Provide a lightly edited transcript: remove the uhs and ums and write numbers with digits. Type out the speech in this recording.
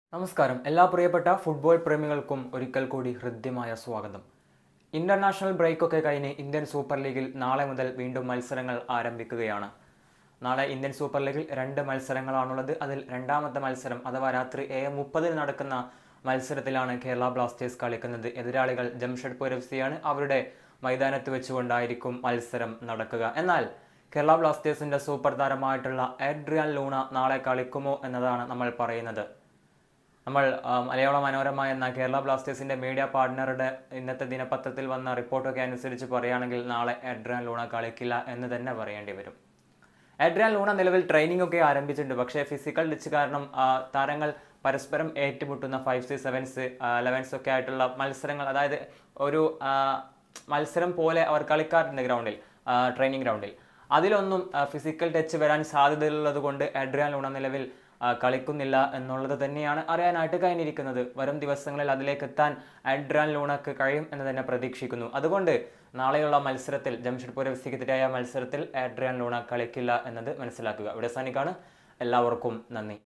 നമസ്കാരം. എല്ലാ പ്രിയപ്പെട്ട ഫുട്ബോൾ പ്രേമികൾക്കും ഒരിക്കൽ കൂടി ഹൃദ്യമായ സ്വാഗതം. ഇന്റർനാഷണൽ ബ്രേക്കൊക്കെ കഴിഞ്ഞ് ഇന്ത്യൻ സൂപ്പർ ലീഗിൽ നാളെ മുതൽ വീണ്ടും മത്സരങ്ങൾ ആരംഭിക്കുകയാണ്. നാളെ ഇന്ത്യൻ സൂപ്പർ ലീഗിൽ 2 മത്സരങ്ങളാണുള്ളത്. അതിൽ രണ്ടാമത്തെ മത്സരം അഥവാ രാത്രി 7:30 നടക്കുന്ന മത്സരത്തിലാണ് കേരള ബ്ലാസ്റ്റേഴ്സ് കളിക്കുന്നത്. എതിരാളികൾ ജംഷഡ്പൂർ FC ആണ്. അവരുടെ മൈതാനത്ത് വെച്ചുകൊണ്ടായിരിക്കും മത്സരം നടക്കുക. എന്നാൽ കേരള ബ്ലാസ്റ്റേഴ്സിന്റെ സൂപ്പർ താരമായിട്ടുള്ള എഡ്രിയാൻ ലൂണ നാളെ കളിക്കുമോ എന്നതാണ് നമ്മൾ പറയുന്നത്. നമ്മൾ മലയാള മനോരമ എന്ന കേരള ബ്ലാസ്റ്റേഴ്സിന്റെ മീഡിയ പാർട്ട്ണറുടെ ഇന്നത്തെ ദിനപത്രത്തിൽ വന്ന റിപ്പോർട്ടൊക്കെ അനുസരിച്ച് പറയുകയാണെങ്കിൽ നാളെ എഡ്രിയാൻ ലൂണ കളിക്കില്ല എന്ന് തന്നെ പറയേണ്ടി വരും. എഡ്രിയാൻ ലൂണ നിലവിൽ ട്രെയിനിങ് ഒക്കെ ആരംഭിച്ചിട്ടുണ്ട്. പക്ഷേ ഫിസിക്കൽ ഡിച്ച് കാരണം താരങ്ങൾ പരസ്പരം ഏറ്റുമുട്ടുന്ന 5s 7s 11s ഒക്കെ ആയിട്ടുള്ള മത്സരങ്ങൾ, അതായത് ഒരു മത്സരം പോലെ അവർ കളിക്കാറുണ്ട് ഗ്രൗണ്ടിൽ, ട്രെയിനിങ് ഗ്രൗണ്ടിൽ. അതിലൊന്നും ഫിസിക്കൽ ടച്ച് വരാൻ സാധ്യതയുള്ളത് കൊണ്ട് എഡ്രിയാൻ ലൂണ നിലവിൽ കളിക്കുന്നില്ല എന്നുള്ളത് തന്നെയാണ് അറിയാനായിട്ട് കഴിഞ്ഞിരിക്കുന്നത്. വരും ദിവസങ്ങളിൽ അതിലേക്ക് എത്താൻ എഡ്രിയാൻ ലൂണക്ക് കഴിയും എന്ന് തന്നെ പ്രതീക്ഷിക്കുന്നു. അതുകൊണ്ട് നാളെയുള്ള മത്സരത്തിൽ ജംഷഡ്പൂർ FCക്കെതിരായ മത്സരത്തിൽ എഡ്രിയാൻ ലൂണ കളിക്കില്ല എന്നത് മനസ്സിലാക്കുക. ഇവിടെ സാനിക്കാണ്. എല്ലാവർക്കും നന്ദി.